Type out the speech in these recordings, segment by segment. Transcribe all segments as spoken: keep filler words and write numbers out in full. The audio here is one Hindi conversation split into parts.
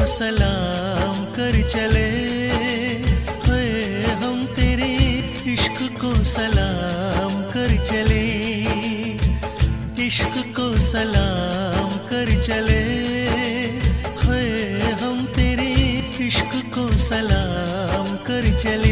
सलाम कर चले, है हम तेरे इश्क को सलाम कर चले, इश्क को सलाम कर चले, है हम तेरे इश्क को सलाम कर चले।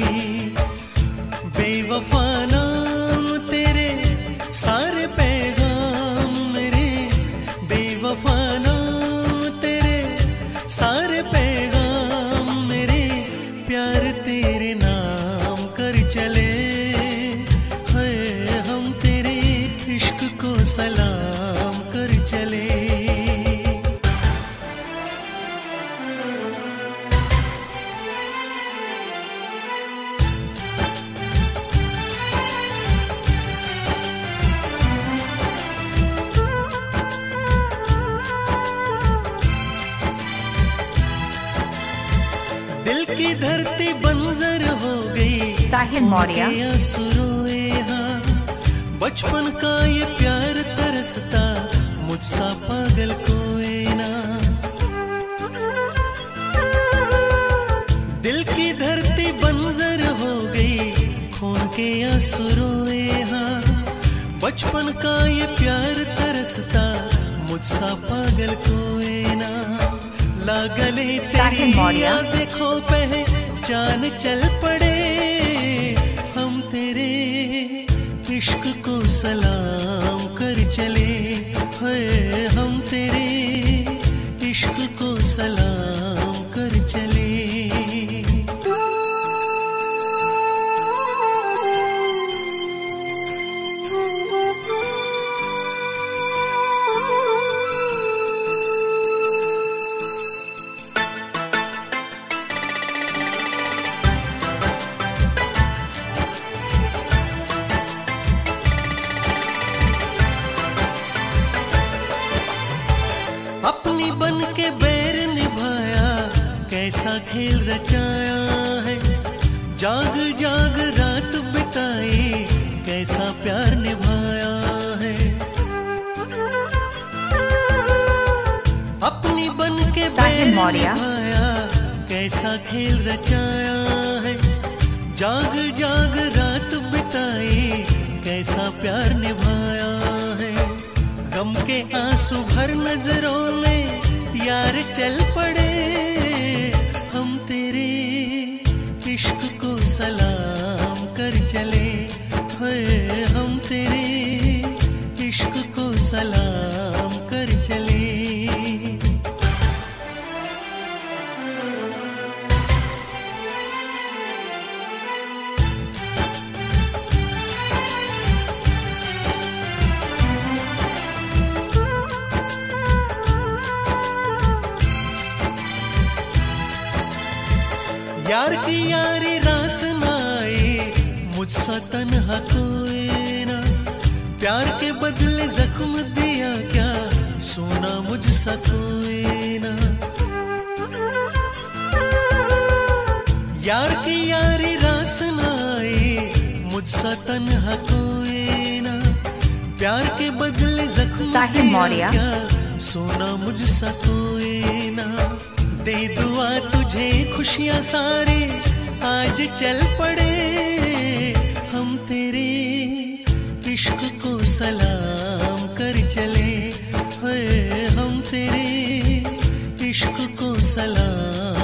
बेवफा नाम तेरे सारे पैगाम मेरे, बेवफा नाम तेरे सारे पैगाम मेरे, प्यार तेरे नाम कर चले, है हम तेरे इश्क को सलाम कर चले। दिल की धरती बंजर हो गई, साहिल मौर्य। आंसू रोए हाँ, बचपन का ये प्यार तरसता, मुझसा पागल कोई ना। दिल की धरती बंजर हो गई, खून के आंसू रोए हाँ, बचपन का ये प्यार तरसता, मुझसा पागल कोई ना। लागले तेरी यादें खो पहचान चल पड़े, हम तेरे इश्क को सलाम कर चले, है हम तेरे इश्क को सलाम कर चले। अपनी बन के बैर निभाया, कैसा खेल रचाया है, जाग जाग रात बिताई, कैसा प्यार निभाया है। अपनी बन के बैर निभाया, कैसा खेल रचाया है, जाग जाग रात बिताई, कैसा प्यार निभाया है। गम के आंसू भर नजरों में यार चल पड़े, हम तेरे इश्क को सलाम कर चले, है हम तेरे इश्क को सलाम कर चले। यार की यारी रास ना आए, मुझसा तन्हा कोई ना, प्यार के बदले जख्म दिया क्या, सोना मुझसा कोई ना। यार की यारी रास ना आए, मुझसा तन्हा कोई ना, प्यार के बदले जख्म दिया क्या, सोना मुझसा कोई ना। दे दुआ तुझे खुशियां सारे आज चल पड़े, हम तेरे इश्क को सलाम कर चले, है हम तेरे इश्क को सलाम